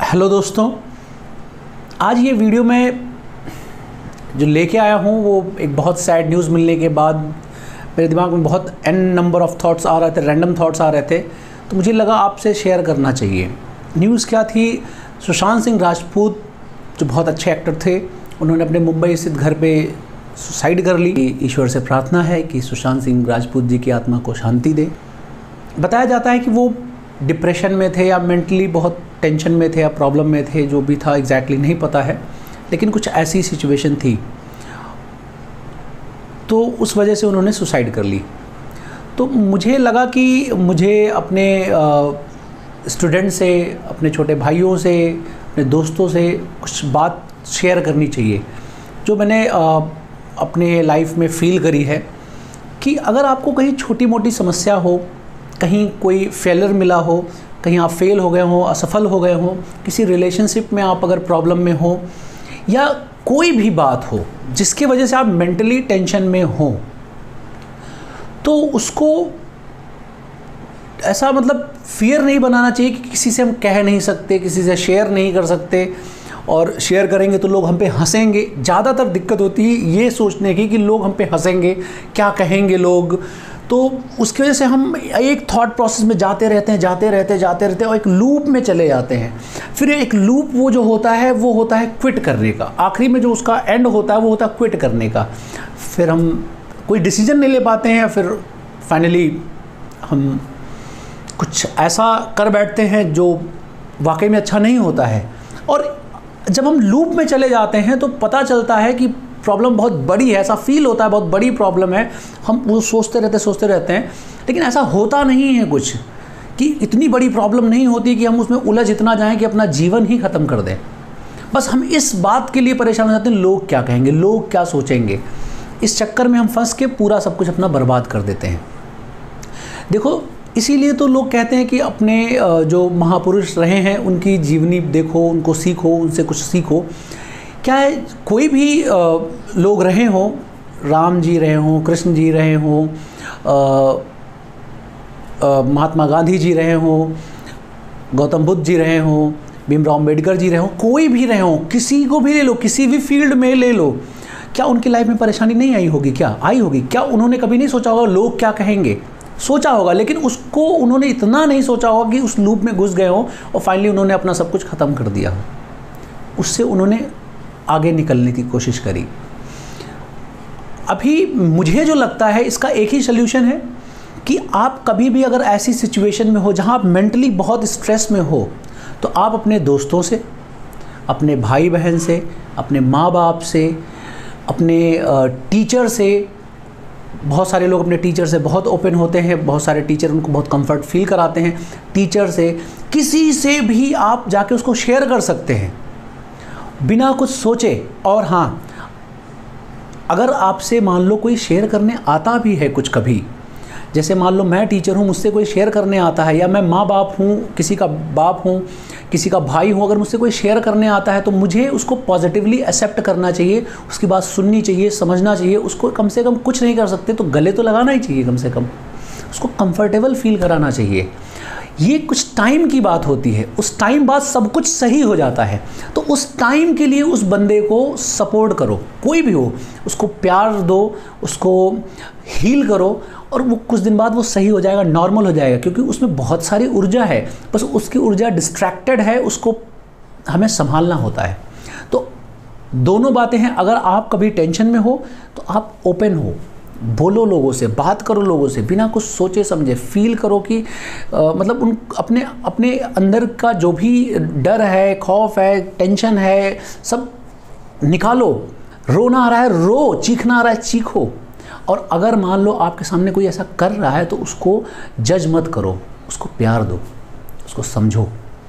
Hello दोस्तों, आज ये वीडियो में जो लेके आया हूँ वो एक बहुत सैड न्यूज़ मिलने के बाद मेरे दिमाग में बहुत एन नंबर ऑफ़ थॉट्स आ रहे थे, रैंडम थॉट्स आ रहे थे, तो मुझे लगा आपसे शेयर करना चाहिए। न्यूज़ क्या थी? सुशांत सिंह राजपूत जो बहुत अच्छे एक्टर थे, उन्होंने अपने मुंबई स्थित घर पे सुसाइड कर ली। ईश्वर से प्रार्थना है कि सुशांत सिंह राजपूत जी की आत्मा को शांति दे। बताया जाता है कि वो डिप्रेशन में थे या मेंटली बहुत टेंशन में थे या प्रॉब्लम में थे, जो भी था एग्जैक्टली नहीं पता है, लेकिन कुछ ऐसी सिचुएशन थी तो उस वजह से उन्होंने सुसाइड कर ली। तो मुझे लगा कि मुझे अपने स्टूडेंट से, अपने छोटे भाइयों से, अपने दोस्तों से कुछ बात शेयर करनी चाहिए जो मैंने अपने लाइफ में फ़ील करी है कि अगर आपको कहीं छोटी मोटी समस्या हो, कहीं कोई फेलियर मिला हो, कहीं आप फेल हो गए हो, असफल हो गए हो, किसी रिलेशनशिप में आप अगर प्रॉब्लम में हो, या कोई भी बात हो जिसकी वजह से आप मेंटली टेंशन में हो, तो उसको ऐसा फियर नहीं बनाना चाहिए कि किसी से हम कह नहीं सकते, किसी से शेयर नहीं कर सकते, और शेयर करेंगे तो लोग हम पे हंसेंगे। ज़्यादातर दिक्कत होती है ये सोचने की कि लोग हम पे हंसेंगे, क्या कहेंगे लोग। तो उसकी वजह से हम एक थॉट प्रोसेस में जाते रहते और एक लूप में चले जाते हैं। फिर एक लूप वो जो होता है वो होता है क्विट करने का। आखिरी में जो उसका एंड होता है वो होता है क्विट करने का। फिर हम कोई डिसीजन नहीं ले पाते हैं, फिर फाइनली हम कुछ ऐसा कर बैठते हैं जो वाकई में अच्छा नहीं होता है। और जब हम लूप में चले जाते हैं तो पता चलता है कि प्रॉब्लम बहुत बड़ी है, ऐसा फील होता है बहुत बड़ी प्रॉब्लम है। हम वो सोचते रहते हैं, लेकिन ऐसा होता नहीं है कुछ, कि इतनी बड़ी प्रॉब्लम नहीं होती कि हम उसमें उलझ इतना जाएं कि अपना जीवन ही ख़त्म कर दें। बस हम इस बात के लिए परेशान हो जाते हैं, लोग क्या कहेंगे, लोग क्या सोचेंगे। इस चक्कर में हम फंस के पूरा सब कुछ अपना बर्बाद कर देते हैं। देखो, इसीलिए तो लोग कहते हैं कि अपने जो महापुरुष रहे हैं उनकी जीवनी देखो, उनको सीखो, उनसे कुछ सीखो। क्या है, कोई भी लोग रहे हों, राम जी रहे हों, कृष्ण जी रहे हों, महात्मा गांधी जी रहे हों, गौतम बुद्ध जी रहे हों, भीमराव अम्बेडकर जी रहे हों, कोई भी रहे हों, किसी को भी ले लो, किसी भी फील्ड में ले लो, क्या उनकी लाइफ में परेशानी नहीं आई होगी? क्या आई होगी? क्या उन्होंने कभी नहीं सोचा होगा लोग क्या कहेंगे? सोचा होगा, लेकिन उसको उन्होंने इतना नहीं सोचा होगा कि उस लूप में घुस गए हों और फाइनली उन्होंने अपना सब कुछ ख़त्म कर दिया हो। उससे उन्होंने आगे निकलने की कोशिश करी। अभी मुझे जो लगता है इसका एक ही सल्यूशन है कि आप कभी भी अगर ऐसी सिचुएशन में हो जहां आप मेंटली बहुत स्ट्रेस में हो, तो आप अपने दोस्तों से, अपने भाई बहन से, अपने माँ बाप से, अपने टीचर से, बहुत सारे लोग अपने टीचर से बहुत ओपन होते हैं, बहुत सारे टीचर उनको बहुत कंफर्ट फील कराते हैं। टीचर से, किसी से भी आप जाके उसको शेयर कर सकते हैं बिना कुछ सोचे। और हाँ, अगर आपसे मान लो कोई शेयर करने आता भी है कुछ कभी, जैसे मान लो मैं टीचर हूँ, मुझसे कोई शेयर करने आता है, या मैं माँ बाप हूँ, किसी का बाप हूँ, किसी का भाई हूँ, अगर मुझसे कोई शेयर करने आता है तो मुझे उसको पॉजिटिवली एक्सेप्ट करना चाहिए, उसकी बात सुननी चाहिए, समझना चाहिए। उसको कम से कम कुछ नहीं कर सकते तो गले तो लगाना ही चाहिए, कम से कम उसको कंफर्टेबल फील कराना चाहिए। ये कुछ टाइम की बात होती है, उस टाइम बाद सब कुछ सही हो जाता है। तो उस टाइम के लिए उस बंदे को सपोर्ट करो, कोई भी हो, उसको प्यार दो, उसको हील करो, और वो कुछ दिन बाद वो सही हो जाएगा, नॉर्मल हो जाएगा, क्योंकि उसमें बहुत सारी ऊर्जा है, बस उसकी ऊर्जा डिस्ट्रैक्टेड है, उसको हमें संभालना होता है। तो दोनों बातें हैं। अगर आप कभी टेंशन में हो तो आप ओपन हो, बोलो लोगों से, बात करो लोगों से, बिना कुछ सोचे समझे। फील करो कि उन अपने अंदर का जो भी डर है, खौफ है, टेंशन है, सब निकालो। रोना आ रहा है रो, चीखना आ रहा है चीखो। और अगर मान लो आपके सामने कोई ऐसा कर रहा है तो उसको जज मत करो, उसको प्यार दो, उसको समझो,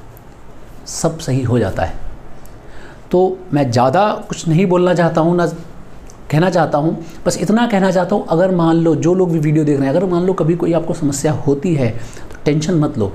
सब सही हो जाता है। तो मैं ज़्यादा कुछ नहीं बोलना चाहता हूँ, ना कहना चाहता हूँ, बस इतना कहना चाहता हूँ, अगर मान लो जो लोग भी वीडियो देख रहे हैं, अगर मान लो कभी कोई आपको समस्या होती है तो टेंशन मत लो।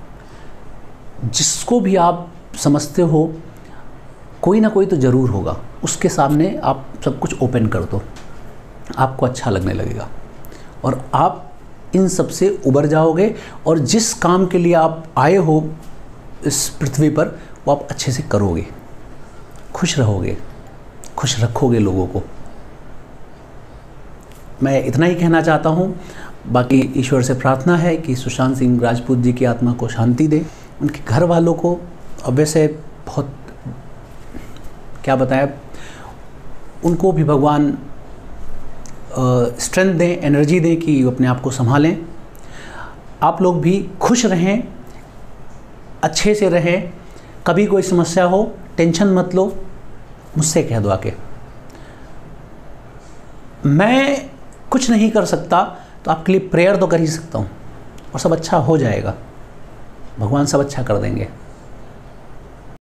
जिसको भी आप समझते हो कोई ना कोई तो ज़रूर होगा, उसके सामने आप सब कुछ ओपन कर दो, आपको अच्छा लगने लगेगा और आप इन सब से उबर जाओगे। और जिस काम के लिए आप आए हो इस पृथ्वी पर, वो आप अच्छे से करोगे, खुश रहोगे, खुश रखोगे लोगों को। मैं इतना ही कहना चाहता हूँ। बाकी ईश्वर से प्रार्थना है कि सुशांत सिंह राजपूत जी की आत्मा को शांति दे, उनके घर वालों को। अब वैसे बहुत क्या बताएं, उनको भी भगवान स्ट्रेंथ दें, एनर्जी दें कि अपने आप को संभालें। आप लोग भी खुश रहें, अच्छे से रहें। कभी कोई समस्या हो टेंशन मत लो, मुझसे कह दो आके। मैं कुछ नहीं कर सकता तो आपके लिए प्रेयर तो कर ही सकता हूँ, और सब अच्छा हो जाएगा, भगवान सब अच्छा कर देंगे।